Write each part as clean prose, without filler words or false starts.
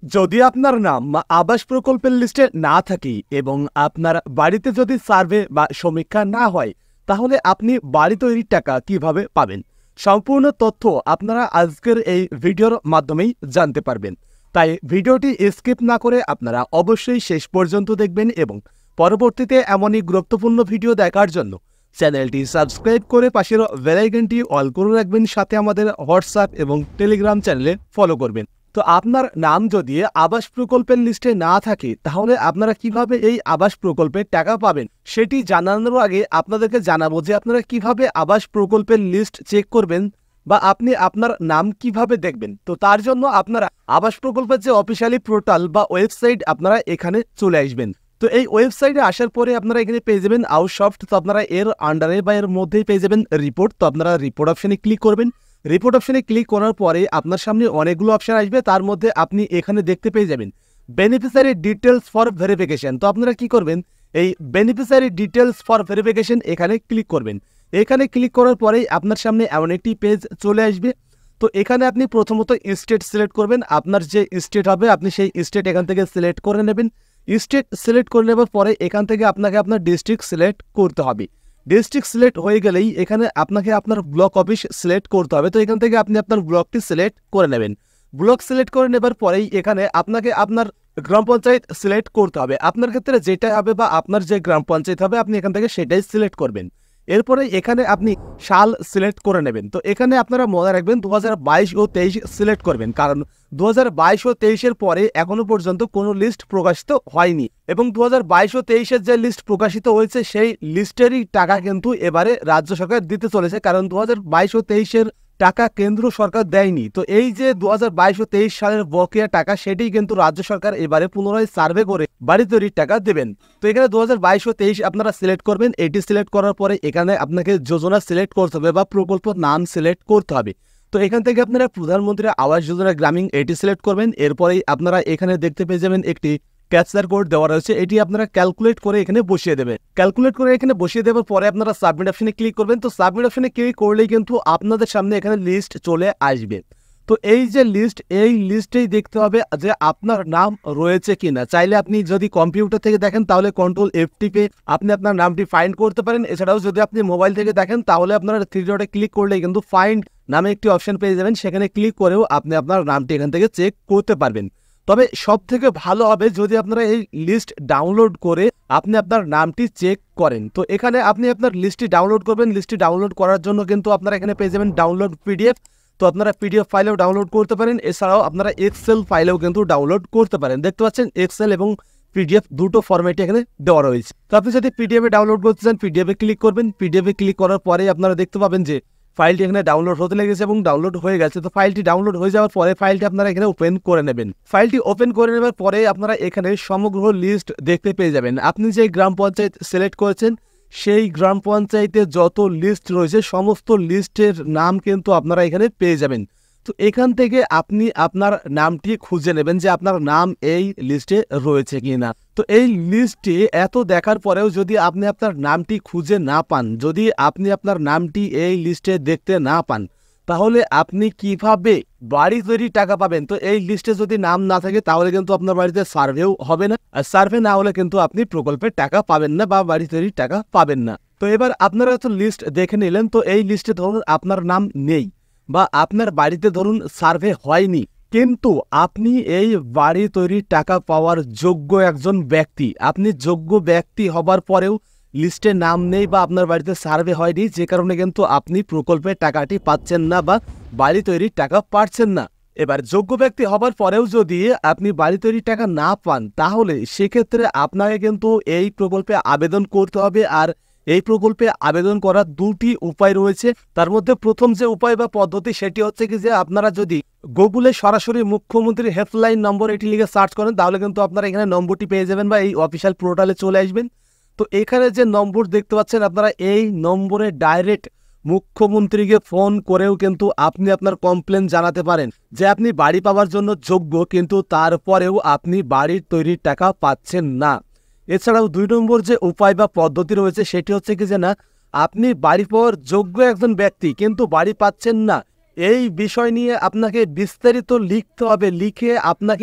যদি আপনার নাম আবাস প্রকল্পের লিস্টে না থাকে এবং আপনার বাড়িতে যদি সার্ভে বা সমীক্ষা না হয়, তাহলে আপনি বাড়ি তৈরির টাকা কিভাবে পাবেন? সম্পূর্ণ তথ্য আপনারা আজকের এই ভিডিওর মাধ্যমেই জানতে পারবেন। তাই ভিডিওটি স্কিপ না করে আপনারা অবশ্যই শেষ পর্যন্ত দেখবেন এবং পরবর্তীতে এমনই গুরুত্বপূর্ণ ভিডিও দেখার জন্য চ্যানেলটি সাবস্ক্রাইব করে পাশের বেল আইকনটি অল করে রাখবেন, সাথে আমাদের হোয়াটসঅ্যাপ এবং টেলিগ্রাম চ্যানেলে ফলো করবেন। তো আপনার নাম যদি আবাস প্রকল্পের লিস্টে না থাকে, তাহলে আপনারা কিভাবে এই আবাস প্রকল্পের টাকা পাবেন সেটি জানানোর আগে আপনাদেরকে জানাবো যে আপনারা কিভাবে আবাস প্রকল্পের লিস্ট চেক করবেন বা আপনি আপনার নাম কিভাবে দেখবেন। তো তার জন্য আপনারা আবাস প্রকল্পের যে অফিসিয়ালি পোর্টাল বা ওয়েবসাইট, আপনারা এখানে চলে আসবেন। তো এই ওয়েবসাইটে আসার পরে আপনারা এখানে পেয়ে যাবেন আউটসফট। তো আপনারা এর আন্ডারে বা এর মধ্যেই পেয়ে যাবেন রিপোর্ট। তো আপনারা রিপোর্ট অপশনে ক্লিক করবেন। রিপোর্ট অপশনে ক্লিক করার পরে আপনার সামনে অনেকগুলো অপশন আসবে, তার মধ্যে আপনি এখানে দেখতে পেয়ে যাবেন বেনিফিশিয়ারি ডিটেলস ফর ভেরিফিকেশন। তো আপনারা কি করবেন, এই বেনিফিশিয়ারি ডিটেলস ফর ভেরিফিকেশন এখানে ক্লিক করবেন। এখানে ক্লিক করার পরেই আপনার সামনে এমন একটি পেজ চলে আসবে। তো এখানে আপনি প্রথমত স্টেট সিলেক্ট করবেন। আপনার যে স্টেট হবে আপনি সেই স্টেট এখান থেকে সিলেক্ট করে নেবেন। স্টেট সিলেক্ট করে নেবার পরে এখান থেকে আপনাকে আপনার ডিস্ট্রিক্ট সিলেক্ট করতে হবে। ডিস্ট্রিক্ট সিলেক্ট হয়ে গেলেই এখানে আপনাকে আপনার ব্লক অফিস সিলেক্ট করতে হবে। তো এখান থেকে আপনি আপনার ব্লকটি সিলেক্ট করে নেবেন। ব্লক সিলেক্ট করে নেবার পরেই এখানে আপনাকে আপনার গ্রাম পঞ্চায়েত সিলেক্ট করতে হবে। আপনার ক্ষেত্রে যেটা হবে বা আপনার যে গ্রাম পঞ্চায়েত হবে আপনি এখান থেকে সেটাই সিলেক্ট করবেন। এরপরে এখানে আপনি সাল সিলেক্ট করে নেবেন। তো এখানে আপনারা মনে রাখবেন 2022 ও 23 সিলেক্ট করবেন, কারণ 2022 ও 23-এর পরে এখনো পর্যন্ত কোনো লিস্ট প্রকাশিত হয়নি এবং 2022 ও 23-এর যে লিস্ট প্রকাশিত হয়েছে সেই লিস্টেরই টাকা কিন্তু এবারে রাজ্য সরকার দিতে চলেছে, কারণ 2022 ও 23-এর টাকা কেন্দ্র সরকার দেয়নি। তো এই যে 2022 ও 23 সালের বকেয়া টাকা, সেটি কিন্তু রাজ্য সরকার এবারে পুনরায় সার্ভে করে বাড়ি তৈরির টাকা দেবেন। তো এখানে 2022 ও 23 আপনারা সিলেক্ট করবেন। এটি সিলেক্ট করার পরে এখানে আপনাকে যোজনা সিলেক্ট করতে হবে বা প্রকল্প নাম সিলেক্ট করতে হবে। তো এখান থেকে আপনারা প্রধানমন্ত্রী আবাস যোজনা গ্রামীণ এটি সিলেক্ট করবেন। এরপরেই আপনারা এখানে দেখতে পেয়ে যাবেন একটি ক্যাপচার কোড দেওয়া রয়েছে, এটি আপনারা ক্যালকুলেট করে এখানে বসিয়ে দেবেন। ক্যালকুলেট করে এখানে বসিয়ে দেওয়ার পরে আপনারা সাবমিট অপশনে ক্লিক করবেন। তো সাবমিট অপশনে ক্লিক করলেই কিন্তু আপনাদের সামনে এখানে লিস্ট চলে আসবে। তো এই যে লিস্ট, এই লিস্টেই দেখতে হবে যে আপনার নাম রয়েছে কিনা। চাইলে আপনি যদি কম্পিউটার থেকে দেখেন তাহলে কন্ট্রোল F টিপে আপনি আপনার নামটি ফাইন্ড করতে পারেন। এছাড়াও যদি আপনি মোবাইল থেকে দেখেন তাহলে আপনারা থ্রি ডটে ক্লিক করলেই কিন্তু ফাইন্ড নামে একটি অপশন পেয়ে যাবেন, সেখানে ক্লিক করেও আপনি আপনার নামটি এখান থেকে চেক করতে পারবেন। তবে সব থেকে ভালো হবে যদি আপনারা এই লিস্ট ডাউনলোড করে আপনি আপনার নামটি চেক করেন। তো এখানে আপনি আপনার লিস্টটি ডাউনলোড করবেন। লিস্টটি ডাউনলোড করার জন্য কিন্তু আপনারা এখানে পেয়ে যাবেন ডাউনলোড পিডিএফ। তো আপনারা পিডিএফ ফাইলেও ডাউনলোড করতে পারেন, এছাড়াও আপনারা এক্সেল ফাইলেও কিন্তু ডাউনলোড করতে পারেন। দেখতে পাচ্ছেন এক্সেল এবং পিডিএফ দুটো ফরম্যাটে এখানে দেওয়া রয়েছে। তো আপনি যদি পিডিএফে ডাউনলোড করতে চান পিডিএফে ক্লিক করবেন। পিডিএফে ক্লিক করার পরে আপনারা দেখতে পাবেন যে ফাইলটি এখানে ডাউনলোড হতে লেগেছে এবং ডাউনলোড হয়ে গেছে। তো ফাইলটি ডাউনলোড হয়ে যাওয়ার পরে ফাইলটি আপনারা এখানে ওপেন করে নেবেন। ফাইলটি ওপেন করে নেবার পরে আপনারা এখানে সমগ্র লিস্ট দেখতে পেয়ে যাবেন। আপনি যে গ্রাম পঞ্চায়েত সিলেক্ট করেছেন সেই গ্রাম পঞ্চায়েতে যত লিস্ট রয়েছে সমস্ত লিস্টের নাম কিন্তু আপনারা এখানে পেয়ে যাবেন। তো এখান থেকে আপনি আপনার নামটি খুঁজে নেবেন যে আপনার নাম এই লিস্টে রয়েছে কিনা। তো এই লিস্টে এত দেখার পরেও যদি আপনি আপনার নামটি খুঁজে না পান, যদি আপনি আপনার নামটি এই লিস্টে দেখতে না পান, তাহলে আপনি কিভাবে বাড়ি তৈরির টাকা পাবেন? তো এই লিস্টে যদি নাম না থাকে তাহলে কিন্তু আপনার বাড়িতে সার্ভেও হবে না, আর সার্ভে না হলে কিন্তু আপনি প্রকল্পের টাকা পাবেন না বা বাড়ি তৈরির টাকা পাবেন না। তো এবার আপনারা তো লিস্ট দেখে নিলেন। তো এই লিস্টে ধরুন আপনার নাম নেই বা আপনার বাড়িতে ধরুন সার্ভে হয়নি, কিন্তু আপনি এই বাড়ি তৈরির টাকা পাওয়ার যোগ্য একজন ব্যক্তি। আপনি যোগ্য ব্যক্তি হবার পরেও লিস্টে নাম নেই বা আপনার বাড়িতে সার্ভে হয়নি, যে কারণে কিন্তু আপনি প্রকল্পের টাকাটি পাচ্ছেন না বা বাড়ি তৈরির টাকা পাচ্ছেন না। এবার যোগ্য ব্যক্তি হবার পরেও যদি আপনি বাড়ি তৈরির টাকা না পান, তাহলে সেক্ষেত্রে আপনাকে কিন্তু এই প্রকল্পে আবেদন করতে হবে। আর এই প্রকল্পে আবেদন করার দুটি উপায় রয়েছে। তার মধ্যে প্রথম যে উপায় বা পদ্ধতি সেটি হচ্ছে কি যে আপনারা যদি গুগলে সরাসরি মুখ্যমন্ত্রী হেল্পলাইন নম্বর এটি লিখে সার্চ করেন তাহলে কিন্তু আপনারা এখানে নম্বরটি পেয়ে যাবেন বা এই অফিসিয়াল পোর্টালে চলে আসবেন। তো এখানে যে নম্বর দেখতে পাচ্ছেন আপনারা এই নম্বরে ডাইরেক্ট মুখ্যমন্ত্রীকে ফোন করেও কিন্তু আপনি আপনার কমপ্লেন জানাতে পারেন যে আপনি বাড়ি পাওয়ার জন্য যোগ্য, কিন্তু তারপরেও আপনি বাড়ির তৈরির টাকা পাচ্ছেন না। এছাড়াও 2 নম্বর যে উপায় বা পদ্ধতি রয়েছে সেটি হচ্ছে কি যে না, আপনি বাড়ি পাওয়ার যোগ্য একজন ব্যক্তি কিন্তু বাড়ি পাচ্ছেন না, এই বিষয় নিয়ে আপনাকে বিস্তারিত লিখতে হবে। লিখে আপনাকে ওই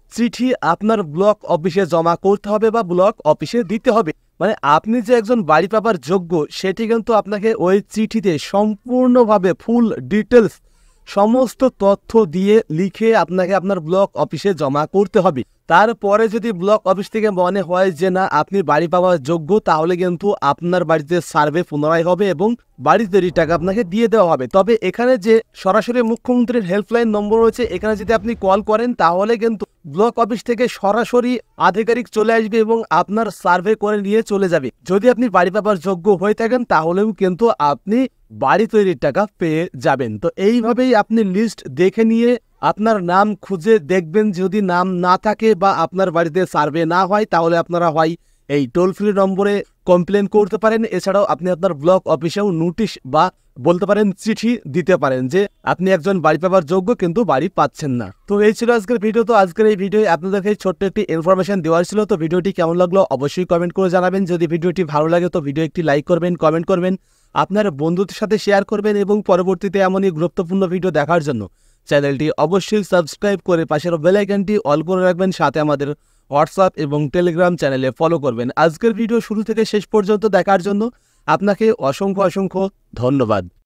চিঠি আপনার ব্লক অফিসে জমা করতে হবে বা ব্লক অফিসে দিতে হবে। মানে আপনি যে একজন বাড়ি পাবার যোগ্য সেটি কিন্তু আপনাকে ওই চিঠিতে সম্পূর্ণভাবে ফুল ডিটেলস সমস্ত তথ্য দিয়ে লিখে আপনাকে আপনার ব্লক অফিসে জমা করতে হবে। তারপরে যদি ব্লক অফিস থেকে মনে হয় যে না আপনি বাড়ি পাওয়ার যোগ্য, তাহলে কিন্তু আপনার বাড়িতে সার্ভে পুনরায় হবে এবং বাড়ি তৈরির টাকা আপনাকে দিয়ে দেওয়া হবে। তবে এখানে যে সরাসরি মুখ্যমন্ত্রীর হেল্পলাইন নম্বর রয়েছে, এখানে যদি আপনি কল করেন তাহলে কিন্তু ব্লক অফিস থেকে সরাসরি আধিকারিক চলে আসবে এবং আপনার সার্ভে করে নিয়ে চলে যাবে। যদি আপনি বাড়ি পাবার যোগ্য হয়ে থাকেন তাহলেও কিন্তু আপনি বাড়ি তৈরির টাকা পেয়ে যাবেন। তো এইভাবেই আপনি লিস্ট দেখে নিয়ে আপনার নাম খুঁজে দেখবেন। যদি নাম না থাকে বা আপনার বাড়িতে সার্ভে না হয় তাহলে আপনারা হয় এই টোল ফ্রি নম্বরে কমপ্লেন করতে পারেন। এছাড়াও আপনি আপনার ব্লক অফিসেও নোটিশ বা বলতে পারেন চিঠি দিতে পারেন যে আপনি একজন বাড়ি পাবার যোগ্য কিন্তু বাড়ি পাচ্ছেন না। তো এই ছিল আজকের ভিডিও। তো আজকের এই ভিডিও আপনাদেরকে ছোট্ট একটি ইনফরমেশন দেওয়ার ছিল। তো ভিডিওটি কেমন লাগলো অবশ্যই কমেন্ট করে জানাবেন। যদি ভিডিওটি ভালো লাগে তো ভিডিও একটি লাইক করবেন, কমেন্ট করবেন, আপনার বন্ধুদের সাথে শেয়ার করবেন এবং পরবর্তীতে এমনই গুরুত্বপূর্ণ ভিডিও দেখার জন্য চ্যানেলটি অবশ্যই সাবস্ক্রাইব করে পাশের বেল আইকনটি অল করে রাখবেন। সাথে আমাদের হোয়াটসঅ্যাপ এবং টেলিগ্রাম চ্যানেলে ফলো করবেন। আজকের ভিডিও শুরু থেকে শেষ পর্যন্ত দেখার জন্য আপনাকে অসংখ্য ধন্যবাদ।